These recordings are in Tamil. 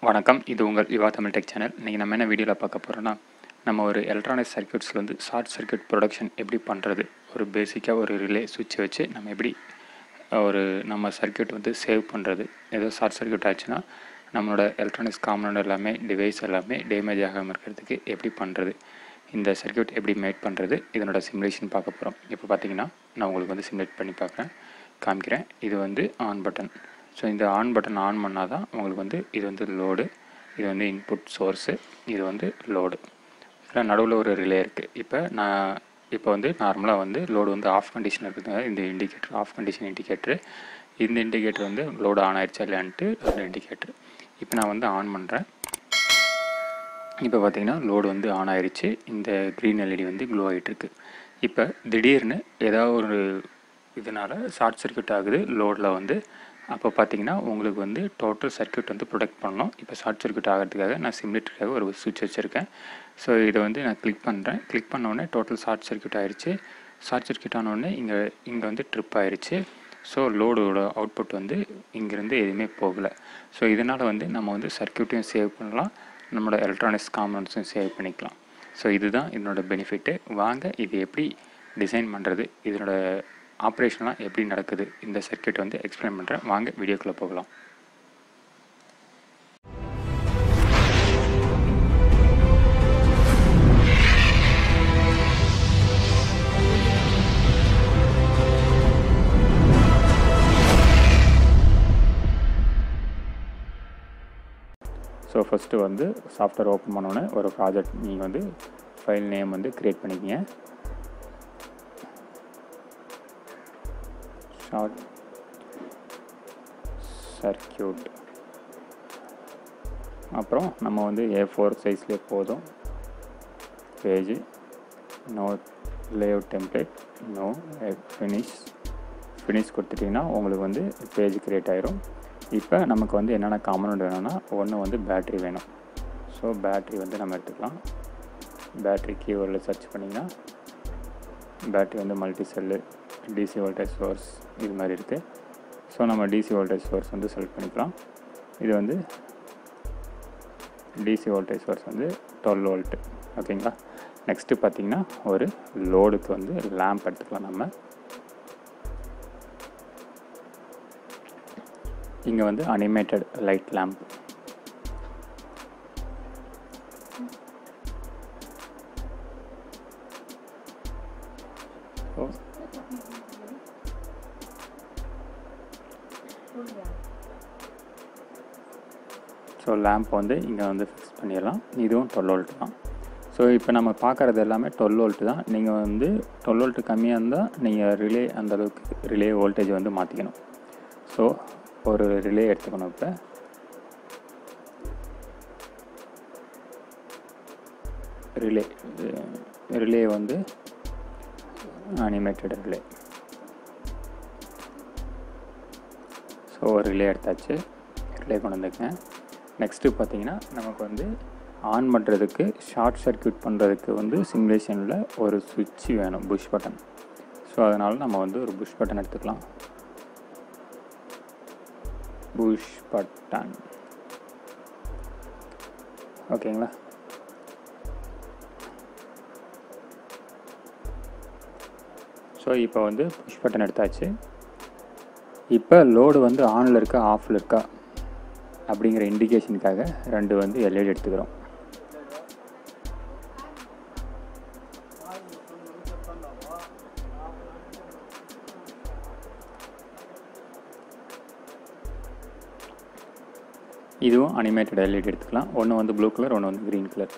வணக்கம், இது உங்கள் யுவா தமிழ் டெக் சேனல். இன்றைக்கி நம்ம என்ன வீடியோவில் பார்க்க போகிறோன்னா, நம்ம ஒரு எலக்ட்ரானிக் சர்க்யூட்ஸில் வந்து ஷார்ட் சர்க்யூட் ப்ரொடக்ஷன் எப்படி பண்ணுறது, ஒரு பேசிக்காக ஒரு ரிலே சுவிட்சை வச்சு நம்ம எப்படி நம்ம சர்க்யூட் வந்து சேவ் பண்ணுறது. ஏதோ ஷார்ட் சர்க்யூட் ஆச்சுன்னா நம்மளோட எலக்ட்ரானிக்ஸ் காம்பனண்ட் எல்லாமே டிவைஸ் எல்லாமே டேமேஜ் ஆகாமல் இருக்கிறதுக்கு எப்படி பண்ணுறது, இந்த சர்க்யூட் எப்படி மேட் பண்ணுறது, இதனோட சிமுலேஷன் பார்க்க போகிறோம். இப்போ பார்த்தீங்கன்னா நான் உங்களுக்கு வந்து சிமுலேட் பண்ணி காமிக்கிறேன். இது வந்து ஆன் பட்டன். ஸோ இந்த ஆன் பட்டன் ஆன் பண்ணால் தான் உங்களுக்கு வந்து இது வந்து லோடு, இது வந்து இன்புட் சோர்ஸு, இது வந்து லோடு. இதில் நடுவில் ஒரு ரிலே இருக்குது. இப்போ வந்து நார்மலாக வந்து லோடு வந்து ஆஃப் கண்டிஷன் இருக்குதுங்க. இந்த இண்டிகேட்டர் ஆஃப் கண்டிஷன் இண்டிகேட்டரு, இந்த இண்டிகேட்டர் வந்து லோடு ஆன் ஆயிடுச்சா இல்லையான்ட்டு அந்த இண்டிகேட்டர். இப்போ நான் வந்து ஆன் பண்ணுறேன். இப்போ பார்த்தீங்கன்னா லோடு வந்து ஆன் ஆயிடுச்சு. இந்த க்ரீன் எல்இடி வந்து க்ளோ ஆகிட்டுருக்கு. இப்போ திடீர்னு ஏதாவது ஒரு இதனால் ஷார்ட் சர்க்யூட் ஆகுது லோடில் வந்து. அப்போ பார்த்தீங்கன்னா உங்களுக்கு வந்து டோட்டல் சர்க்யூட் வந்து ப்ரொடெக்ட் பண்ணணும். இப்போ ஷார்ட் சர்க்யூட் ஆகிறதுக்காக நான் சிமுலேட்டருக்காக ஒரு சுவிட்ச் வச்சுருக்கேன். ஸோ இதை வந்து நான் கிளிக் பண்ணுறேன். கிளிக் பண்ணோடனே டோட்டல் ஷார்ட் சர்க்யூட் ஆகிடுச்சு. ஷார்ட் சர்க்யூட் ஆனோடனே இங்கே வந்து ட்ரிப் ஆகிடுச்சு. ஸோ லோடோட அவுட்புட் வந்து இங்கேருந்து எதுவுமே போகலை. ஸோ இதனால் வந்து நம்ம வந்து சர்க்யூட்டையும் சேவ் பண்ணலாம், நம்மளோட எலக்ட்ரானிக்ஸ் காம்பனண்ட்ஸும் சேவ் பண்ணிக்கலாம். ஸோ இதுதான் இதனோட பெனிஃபிட்டு. வாங்க இது எப்படி டிசைன் பண்ணுறது, இதனோட ஆப்ரேஷன்லாம் எப்படி நடக்குது, இந்த சர்க்யூட் வந்து எக்ஸ்பிளைன் பண்ணுறேன். வாங்க வீடியோக்குள்ளே போகலாம். ஸோ ஃபஸ்ட்டு வந்து சாஃப்ட்வேர் ஓப்பன் பண்ணோன்னே ஒரு ப்ராஜெக்ட் நீங்கள் வந்து ஃபைல் நேம் வந்து க்ரியேட் பண்ணிக்கிங்க. Short circuit. அப்புறம் நம்ம வந்து A4 சைஸ்லேயே போதும். Page, no layout template, no finish கொடுத்துட்டிங்கன்னா உங்களுக்கு வந்து பேஜ் க்ரியேட் ஆகிரும். இப்போ நமக்கு வந்து என்னென்ன காம்பனண்ட் வேணும்னா, ஒன்று வந்து பேட்ரி வேணும். ஸோ பேட்ரி வந்து நம்ம எடுத்துக்கலாம். பேட்ரி கீவேர்டில் சர்ச் பண்ணிங்கன்னா பேட்ரி வந்து multi cell, DC voltage source இது மாதிரி இருக்குது. ஸோ நம்ம டிசி வோல்டேஜ் சோர்ஸ் வந்து செலக்ட் பண்ணிக்கலாம். இது வந்து டிசி வோல்டேஜ் சோர்ஸ் வந்து 12 வோல்ட்டு. ஓகேங்களா. நெக்ஸ்ட்டு பார்த்திங்கன்னா ஒரு லோடுக்கு வந்து லேம்ப் எடுத்துக்கலாம். நம்ம இங்கே வந்து animated light lamp. So lamp வந்து இங்கே வந்து ஃபிக்ஸ் பண்ணிடலாம். இதுவும் 12 வோல்ட் தான். ஸோ இப்போ நம்ம பார்க்குறது எல்லாமே 12 வோல்ட்டு தான். நீங்கள் வந்து 12 வோல்ட்டு கம்மியாக இருந்தால் நீங்கள் ரிலே அந்தளவுக்கு ரிலே வோல்டேஜ் வந்து மாற்றிக்கணும். ஸோ ஒரு ரிலே எடுத்துக்கணும். இப்போ ரிலே வந்து அனிமேட்டட் ரிலே. ஸோ ஒரு ரிலே எடுத்தாச்சு. ரிலே கொண்டு வந்துருக்கேன். நெக்ஸ்ட்டு பார்த்திங்கன்னா நமக்கு வந்து ஆன் பண்ணுறதுக்கு, ஷார்ட் சர்க்யூட் பண்ணுறதுக்கு வந்து சிமுலேஷனில் ஒரு சுவிட்ச் வேணும், புஷ் பட்டன். ஸோ அதனால் நம்ம வந்து ஒரு புஷ் பட்டன் எடுத்துக்கலாம். Push button. ஓகேங்களா. ஸோ இப்போ வந்து புஷ் பட்டன் எடுத்தாச்சு. இப்போ லோடு வந்து ஆனில் இருக்கா ஆஃபில் இருக்கா அப்படிங்கிற இண்டிகேஷனுக்காக 2 வந்து எல்இடி எடுத்துக்கிறோம். இதுவும் அனிமேட்டட் எல்இடி எடுத்துக்கலாம். ஒன்று வந்து ப்ளூ கலர், ஒன்று வந்து க்ரீன் கலர்.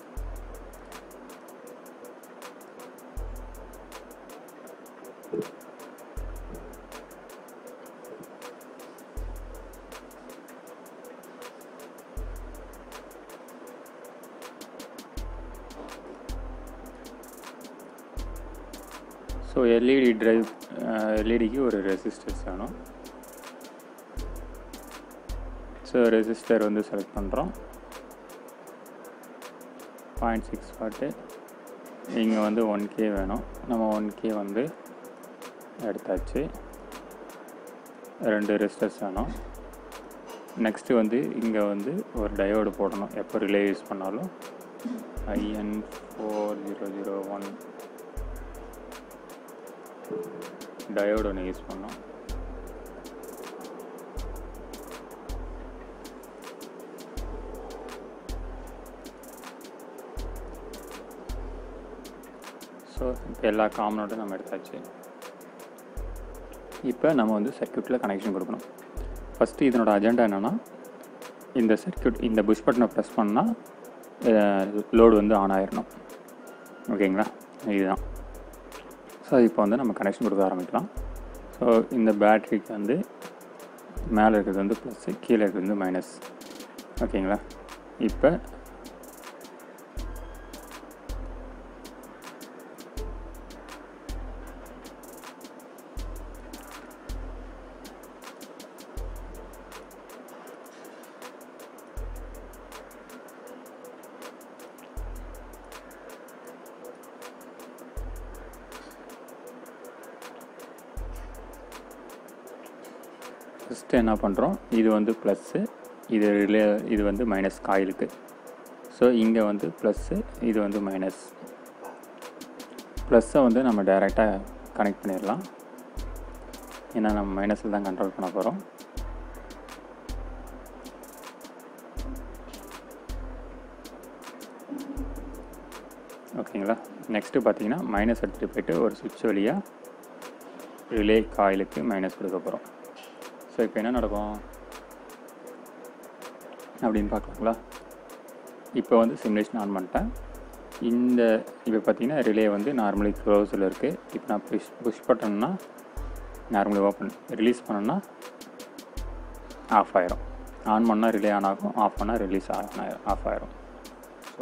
ஸோ எல்இடிக்கு ஒரு ரெசிஸ்டர்ஸ் வேணும். ஸோ ரெசிஸ்டர் வந்து செலக்ட் பண்ணுறோம். 0.6 வாட்டு. இங்கே வந்து 1K வேணும். நம்ம 1K வந்து எடுத்தாச்சு. 2 ரெசிஸ்டர்ஸ் வேணும். நெக்ஸ்ட்டு வந்து இங்கே வந்து ஒரு டயோடு போடணும். எப்போ ரிலே யூஸ் பண்ணாலும் IN4001 டயோடு ஒன்று யூஸ் பண்ணோம். ஸோ இப்போ எல்லா காமனோடும் நம்ம எடுத்தாச்சு. இப்போ நம்ம வந்து சர்க்யூட்டில் கனெக்ஷன் கொடுக்கணும். ஃபஸ்ட்டு இதனோட அஜெண்டா என்னென்னா, இந்த சர்க்யூட் இந்த புஷ் பட்டனை ப்ரெஸ் பண்ணால் லோடு வந்து ஆன் ஆயிடணும். ஓகேங்களா, இதுதான். ஸோ இப்போ வந்து நம்ம கனெக்ஷன் கொடுக்க ஆரம்பிக்கலாம். ஸோ இந்த பேட்ரிக்கு வந்து மேலே இருக்கிறது வந்து ப்ளஸ்ஸு, கீழே இருக்கிறது வந்து மைனஸ். ஓகேங்களா, இப்போ ஃபஸ்ட்டு என்ன பண்ணுறோம், இது வந்து ப்ளஸ்ஸு, இது வந்து மைனஸ் காயிலுக்கு. ஸோ இங்கே வந்து ப்ளஸ்ஸு, இது வந்து மைனஸ். ப்ளஸ்ஸை வந்து நம்ம டைரெக்டாக கனெக்ட் பண்ணிடலாம். ஏன்னா நம்ம மைனஸில் தான் கண்ட்ரோல் பண்ண போகிறோம். ஓகேங்களா, நெக்ஸ்ட்டு பார்த்தீங்கன்னா மைனஸ் எடுத்துகிட்டு போய்ட்டு ஒரு சுவிட்ச் வழியாக ரிலே காயிலுக்கு மைனஸ் கொடுக்க போகிறோம். ஸோ இப்போ என்ன நடக்கும் அப்படின்னு பார்க்கலாங்களா. இப்போ வந்து சிமுலேஷன் ஆன் பண்ணிட்டேன். இப்போ பார்த்தீங்கன்னா ரிலே வந்து நார்மலி க்ளோஸில் இருக்குது. இப்போ நான் புஷ் பட்டன்னா நார்மலி ஓப்பன், ரிலீஸ் பண்ணோன்னா ஆஃப் ஆயிரும். ஆன் பண்ணால் ரிலே ஆன் ஆகும், ஆஃப் பண்ணால் ரிலீஸ் ஆஃப் ஆயிரும். ஸோ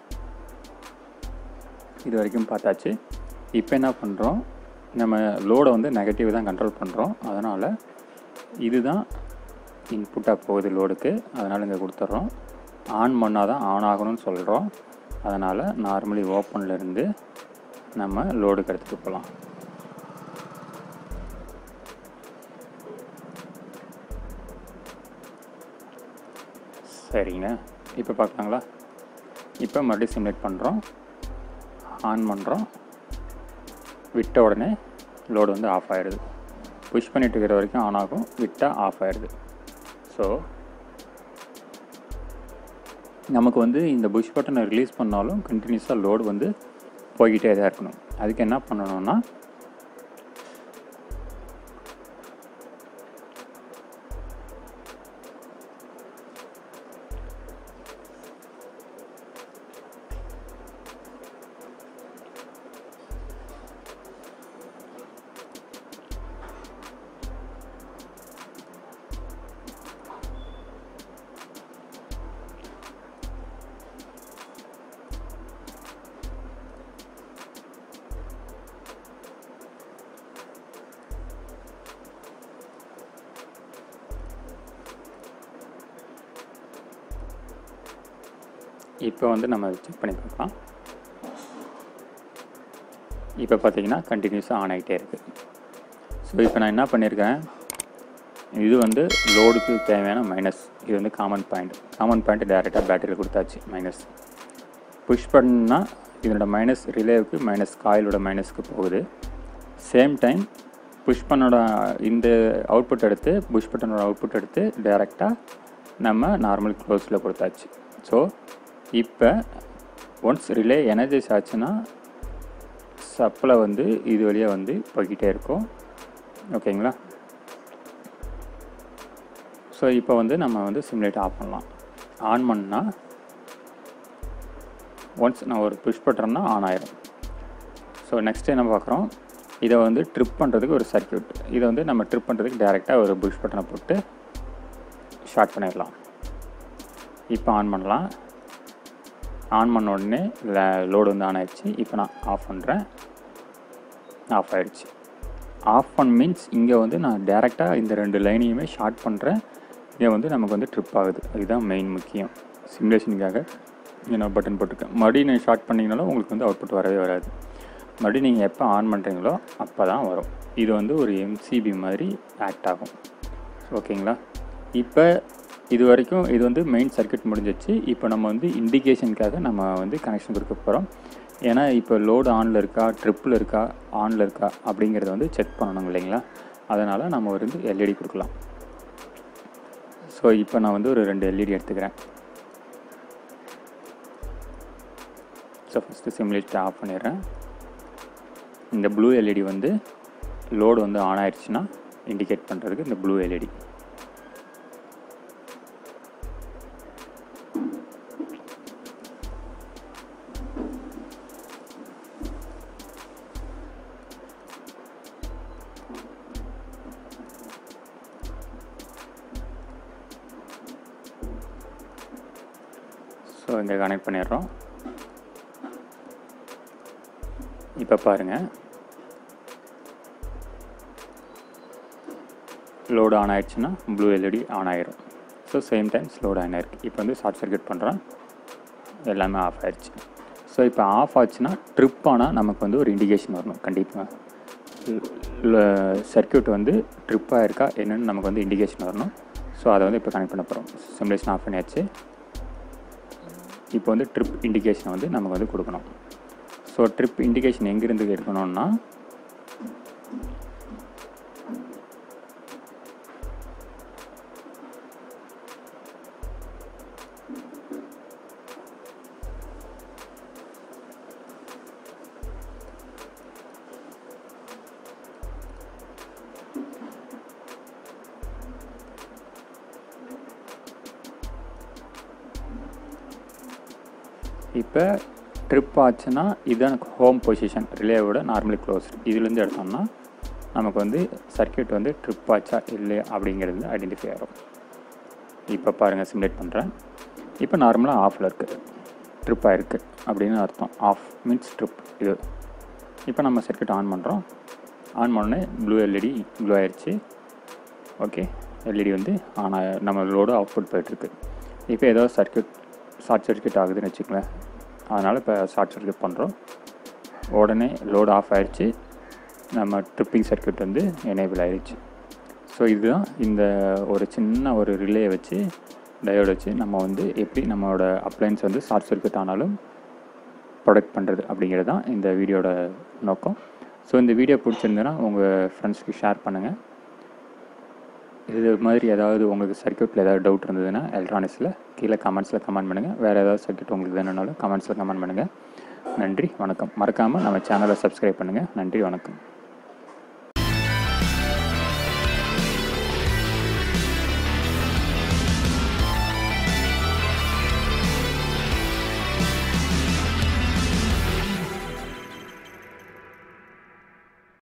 இது வரைக்கும் பார்த்தாச்சு. இப்போ என்ன பண்ணுறோம், நம்ம லோடை வந்து நெகட்டிவ் தான் கண்ட்ரோல் பண்ணுறோம். அதனால் இதுதான் இன்புட்டாக போகுது லோடுக்கு. அதனால் இங்கே கொடுத்துட்றோம். ஆன் பண்ணால் தான் ஆன் ஆகணும்னு சொல்கிறோம். அதனால் நார்மலி ஓப்பன்லேருந்து நம்ம லோடுக்கு எடுத்துகிட்டு போகலாம். சரிங்க, இப்போ பார்க்கலாங்களா. இப்போ மறுபடியும் சிமுலேட் பண்ணுறோம், ஆன் பண்ணுறோம், விட்ட உடனே லோடு வந்து ஆஃப் ஆகிடுது. புஷ் பண்ணிட்டு இருக்கிற வரைக்கும் ஆன் ஆகும், விட்டால் ஆஃப் ஆகிடுது. ஸோ நமக்கு வந்து இந்த புஷ் பட்டனை ரிலீஸ் பண்ணாலும் கண்டினியூஸாக லோடு வந்து போய்கிட்டே தான் இருக்கணும். அதுக்கு என்ன பண்ணணும்னா, இப்போ வந்து நம்ம செக் பண்ணி பார்க்கலாம். இப்போ பார்த்தீங்கன்னா கண்டினியூஸாக ஆன் ஆகிட்டே இருக்குது. ஸோ இப்போ நான் என்ன பண்ணியிருக்கேன், இது வந்து லோடுக்கு தேவையான மைனஸ், இது வந்து காமன் பாயிண்ட் டேரெக்டாக பேட்டரியில் கொடுத்தாச்சு மைனஸ். புஷ் பண்ணால் இதனோட மைனஸ் ரிலேவுக்கு, மைனஸ் காயிலோட மைனஸ்க்கு போகுது. சேம் டைம் புஷ் பண்ணோட இந்த அவுட்புட் எடுத்து, புஷ் பட்டனோட அவுட்புட் எடுத்து டேரெக்டாக நம்ம நார்மல் க்ளோஸில் கொடுத்தாச்சு. ஸோ இப்போ ஒன்ஸ் ரிலே எனர்ஜைஸ் ஆச்சுன்னா சப்ளை வந்து இது வழியாக வந்து போய்கிட்டே இருக்கும். ஓகேங்களா. ஸோ இப்போ வந்து நம்ம வந்து சிமுலேட் ஆஃப் பண்ணலாம். ஆன் பண்ணால் ஒன்ஸ் நான் ஒரு புஷ் பட்டன்னா ஆன் ஆயிரும். ஸோ நெக்ஸ்ட் என்ன பார்க்குறோம், இதை வந்து ட்ரிப் பண்ணுறதுக்கு ஒரு சர்க்யூட். இதை வந்து நம்ம ட்ரிப் பண்ணுறதுக்கு டேரெக்டாக ஒரு புஷ் பட்டனை போட்டு ஷார்ட் பண்ணிடலாம். இப்போ ஆன் பண்ணலாம். ஆன் பண்ண உடனே லோடு வந்து ஆன் ஆகிடுச்சு. இப்போ நான் ஆஃப் பண்ணுறேன், ஆஃப் ஆகிடுச்சு. ஆஃப் பண்ண மீன்ஸ் இங்கே வந்து நான் டேரெக்டாக இந்த ரெண்டு லைனையுமே ஷார்ட் பண்ணுறேன். இதை வந்து நமக்கு வந்து ட்ரிப் ஆகுது. இதுதான் மெயின் முக்கியம். சிமுலேஷனுக்காக நான் பட்டன் போட்டிருக்கேன். மறுபடியும் நீங்கள் ஷார்ட் பண்ணிங்கனாலும் உங்களுக்கு வந்து அவுட்புட் வரவே வராது. மறுபடியும் நீங்கள் எப்போ ஆன் பண்ணுறீங்களோ அப்போ தான் வரும். இது வந்து ஒரு MCB மாதிரி ஆக்ட் ஆகும். ஓகேங்களா. இப்போ இது வரைக்கும் இது வந்து மெயின் சர்க்யூட் முடிஞ்சிச்சு. இப்போ நம்ம வந்து இண்டிகேஷனுக்காக நம்ம வந்து கனெக்ஷன் கொடுக்க போகிறோம். ஏன்னா இப்போ லோடு ஆனில் இருக்கா, ட்ரிப்பில் இருக்கா, ஆனில் இருக்கா அப்படிங்கிறத வந்து செக் பண்ணணும் இல்லைங்களா. அதனால் நம்ம வந்து எல்இடி கொடுக்கலாம். ஸோ இப்போ நான் வந்து ஒரு 2 எல்இடி எடுத்துக்கிறேன். ஸோ ஃபஸ்ட்டு சிமுலேட்டர் ஆஃப் பண்ணிடுறேன். இந்த ப்ளூ எல்இடி வந்து லோடு வந்து ஆன் ஆயிடுச்சுன்னா இண்டிகேட் பண்ணுறதுக்கு இந்த ப்ளூ எல்இடி. ஸோ இங்கே கனெக்ட் பண்ணிடுறோம். இப்போ பாருங்கள், லோடு ஆன் ஆகிடுச்சுன்னா ப்ளூ எல்இடி ஆன் ஆகிரும். So same times load on ஆகிருக்கு. இப்போ வந்து ஷார்ட் சர்க்யூட் பண்ணுறேன், எல்லாமே ஆஃப் ஆகிடுச்சு. ஸோ இப்போ ஆஃப் ஆச்சுன்னா ட்ரிப் ஆனால் நமக்கு வந்து ஒரு இண்டிகேஷன் வரணும். கண்டிப்பாக சர்க்யூட் வந்து ட்ரிப் ஆகிருக்கா என்னென்னு நமக்கு வந்து இண்டிகேஷன் வரணும். ஸோ அதை வந்து இப்போ கனெக்ட் பண்ண போகிறோம். சிமுலேஷன் ஆஃப் பண்ணியாச்சு. இப்போ வந்து ட்ரிப் இண்டிகேஷனை வந்து நமக்கு வந்து கொடுக்கணும். ஸோ ட்ரிப் இண்டிகேஷன் எங்கேருந்து எடுக்கணும்னா இப்போ ட்ரிப் ஆச்சுன்னா இதுதான் ஹோம் பொசிஷன், ரிலேவோட நார்மலி க்ளோஸ். இதுலேருந்து எடுத்தோம்னா நமக்கு வந்து சர்க்யூட் வந்து ட்ரிப் ஆச்சா இல்லையா அப்படிங்கிறது ஐடென்டிஃபை ஆகும். இப்போ பாருங்கள், சிமுலேட் பண்ணுறேன். இப்போ நார்மலாக ஆஃபில் இருக்குது, ட்ரிப் ஆகிருக்கு அப்படின்னு அர்த்தம். ஆஃப் மீன்ஸ் ட்ரிப் இது. இப்போ நம்ம சர்க்யூட் ஆன் பண்ணுறோம். ஆன் பண்ணோடனே ப்ளூ எல்இடி ப்ளூ ஆயிடுச்சு. ஓகே, எல்இடி வந்து ஆன் நம்ம லோடு அவுட்புட் போயிட்டுருக்கு. இப்போ ஏதோ ஷார்ட் சர்க்யூட் ஆகுதுன்னு வச்சுக்கோங்களேன். அதனால் இப்போ ஷார்ட் சர்க்யூட் பண்ணுறோம். உடனே லோடு ஆஃப் ஆகிடுச்சு, நம்ம ட்ரிப்பிங் சர்க்யூட் வந்து எனேபிள் ஆகிடுச்சு. ஸோ இதுதான் இந்த ஒரு சின்ன ஒரு ரிலே வச்சு, டயோடு வச்சு நம்ம வந்து எப்படி நம்மளோட அப்ளையன்ஸ் வந்து ஷார்ட் சர்க்யூட் ஆனாலும் ப்ரொடெக்ட் பண்ணுறது அப்படிங்கிறது தான் இந்த வீடியோட நோக்கம். ஸோ இந்த வீடியோ பிடிச்சிருந்ததுன்னா உங்கள் ஃப்ரெண்ட்ஸ்க்கு ஷேர் பண்ணுங்கள். இது மாதிரி ஏதாவது உங்களுக்கு சர்க்யூட்டில் ஏதாவது டவுட் இருந்ததுன்னா எலக்ட்ரானிக்ஸில் கீழே கமெண்ட்ஸில் கமெண்ட் பண்ணுங்கள். வேறு ஏதாவது சர்க்யூட் உங்களுக்கு வேணும்னாலும் கமெண்ட்ஸில் கமெண்ட் பண்ணுங்கள். நன்றி, வணக்கம். மறக்காமல் நம்ம சேனலை சப்ஸ்கிரைப் பண்ணுங்கள். நன்றி, வணக்கம்.